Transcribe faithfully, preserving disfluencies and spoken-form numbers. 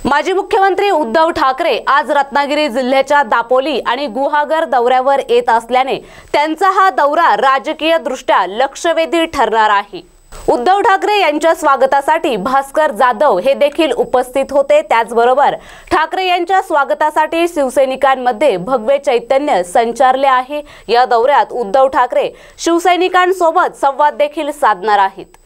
माजी मुख्यमंत्री उद्धव ठाकरे आज रत्नागिरी जिल्ह्याच्या दापोली आणि गुहागर दौऱ्यावर येत असल्याने त्यांचा हा दौरा राजकीय दृष्ट्या लक्षवेधी ठरणार आहे। उद्धव ठाकरे यांच्या स्वागतासाठी भास्कर जाधव हे देखील उपस्थित होते। त्याचबरोबर ठाकरे यांच्या स्वागतासाठी शिवसैनिकांमध्ये भगवे चैतन्य संचारले आहे। या दौऱ्यात उद्धव ठाकरे शिवसैनिकांसोबत संवाद देखील साधणार आहेत।